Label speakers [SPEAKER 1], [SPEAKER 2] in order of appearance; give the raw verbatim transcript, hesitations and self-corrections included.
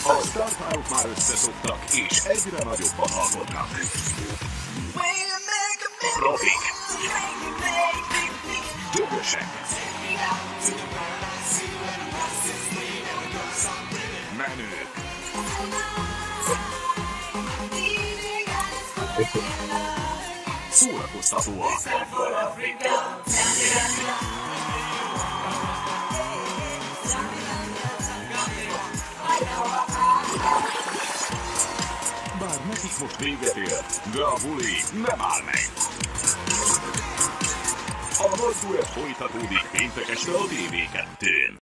[SPEAKER 1] A sztárpárok már összeszoktak, és egyre nagyobban alkotnak. Profik. Dögösek. Menők. Szórakoztatóak. Bár nekik most véget ér, de a buli nem áll meg. A nagy duett folytatódik péntek este a té vé kettőn.